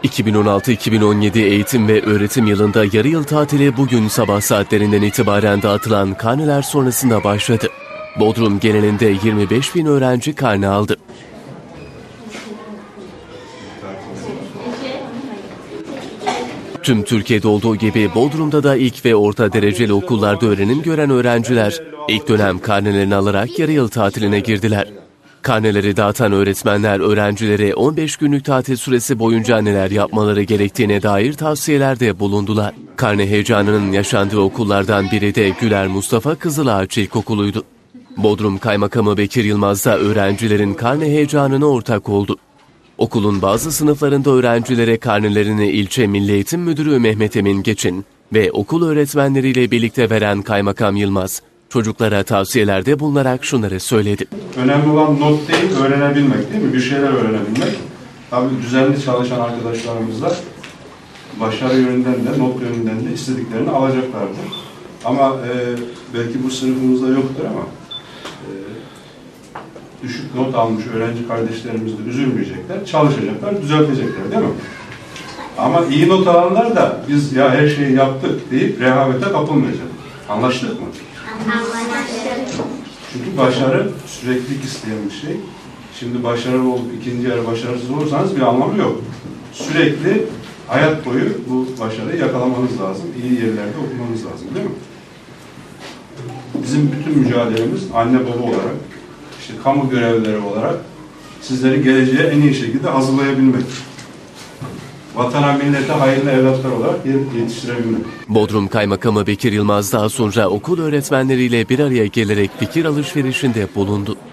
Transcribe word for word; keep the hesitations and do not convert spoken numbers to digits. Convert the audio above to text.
iki bin on altı iki bin on yedi eğitim ve öğretim yılında yarı yıl tatili bugün sabah saatlerinden itibaren dağıtılan karneler sonrasında başladı. Bodrum genelinde yirmi beş bin öğrenci karne aldı. Tüm Türkiye'de olduğu gibi Bodrum'da da ilk ve orta dereceli okullarda öğrenim gören öğrenciler ilk dönem karnelerini alarak yarı yıl tatiline girdiler. Karneleri dağıtan öğretmenler öğrencilere on beş günlük tatil süresi boyunca neler yapmaları gerektiğine dair tavsiyelerde bulundular. Karne heyecanının yaşandığı okullardan biri de Güler Mustafa Kızılağaç İlkokulu'ydu. Bodrum Kaymakamı Bekir Yılmaz da öğrencilerin karne heyecanına ortak oldu. Okulun bazı sınıflarında öğrencilere karnelerini ilçe Milli Eğitim Müdürü Mehmet Emin Geçin ve okul öğretmenleriyle birlikte veren Kaymakam Yılmaz, çocuklara tavsiyelerde bulunarak şunları söyledi. Önemli olan not değil, öğrenebilmek değil mi? Bir şeyler öğrenebilmek. Tabii düzenli çalışan arkadaşlarımızla başarı yönünden de, not yönünden de istediklerini alacaklardır. Ama e, belki bu sınıfımızda yoktur ama e, düşük not almış öğrenci kardeşlerimiz de üzülmeyecekler, çalışacaklar, düzeltecekler değil mi? Ama iyi not alanlar da biz ya her şeyi yaptık deyip rehavete kapılmayacak. Anlaştık mı? Anlaştık. Çünkü başarı süreklilik isteyen bir şey. Şimdi başarılı olup ikinci yarı başarısız olursanız bir anlamı yok. Sürekli hayat boyu bu başarıyı yakalamanız lazım. İyi yerlerde okumanız lazım değil mi? Bizim bütün mücadelemiz anne baba olarak, işte kamu görevlileri olarak sizleri geleceğe en iyi şekilde hazırlayabilmek. Vatana, millete hayırlı evlatlar olarak yetiştirebilmek. Bodrum Kaymakamı Bekir Yılmaz daha sonra okul öğretmenleriyle bir araya gelerek fikir alışverişinde bulundu.